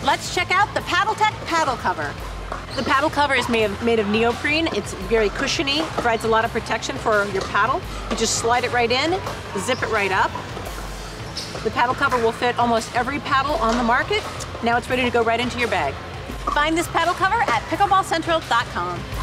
Let's check out the Paddletek paddle cover. The paddle cover is made of neoprene. It's very cushiony, provides a lot of protection for your paddle. You just slide it right in, zip it right up. The paddle cover will fit almost every paddle on the market. Now it's ready to go right into your bag. Find this paddle cover at pickleballcentral.com.